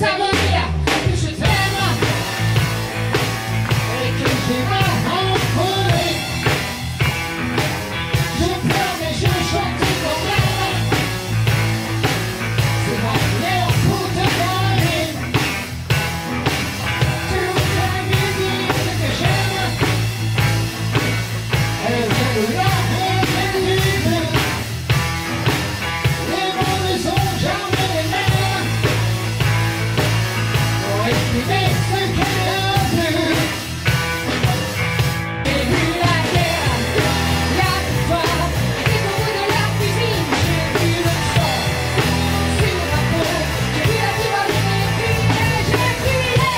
ça veut dire que je t'aime et que j'ai mal envolé. Je pleure mais je chante quand même. C'est ma prière pour te parler. Tu voudrais lui dire ce que j'aime. Elle vient de là et elle vive. Les mots ne sont jamais les mêmes pour exprimer ce qu'elle a vu. J'ai vu la guerre, la victoire, et au bout de la cuisine, j'ai vu le sang sur ma peau. J'ai vu la douleur crier, j'ai crié,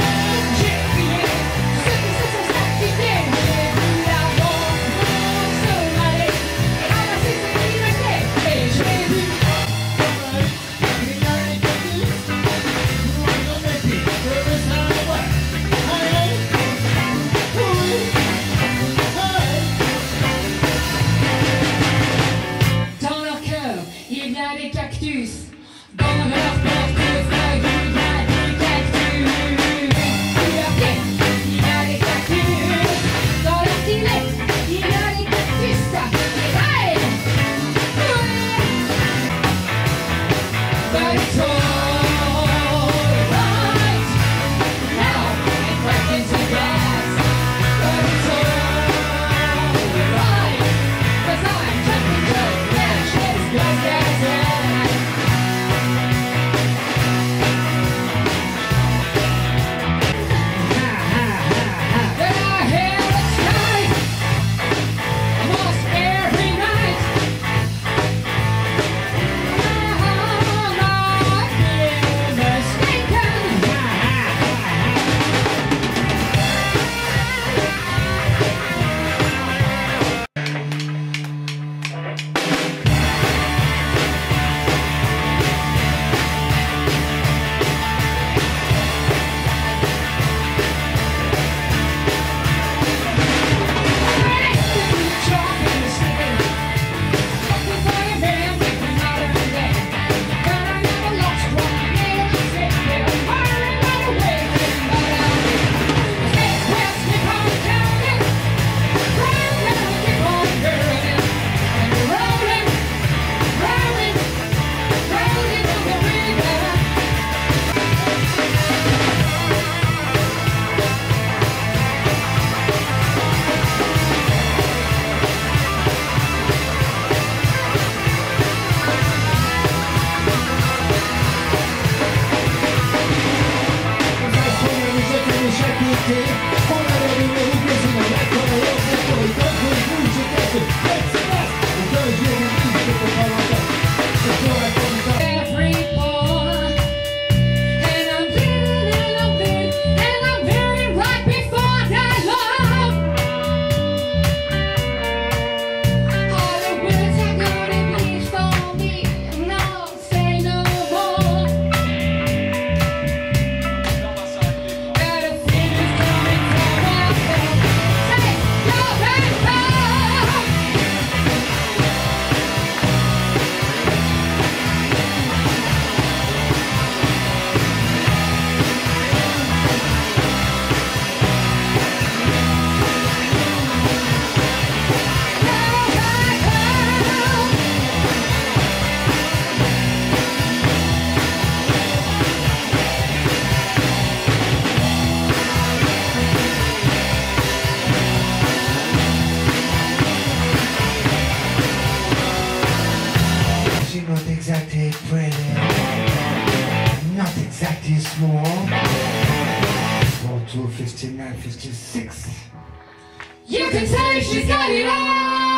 ceux qui se sont sacrifiés. J'ai vu la mort se mêler et ramasser ce qui restait. Et j'ai vu dans leur cœur, il y a des cactus. Dans leur portefeuille, il y a des cactus. Sous leurs pieds, il y a des cactus. Dans leur filet, il y a des cactus. Hey! But it's alright. Now I'm cracking some glass. But it's alright. 'Cause I'm jumping to matches, just as that. And I hear the sky almost every night. I've been mistaken. She's not exactly pretty, not exactly small. 42, 59, 56. You can say she's got it all.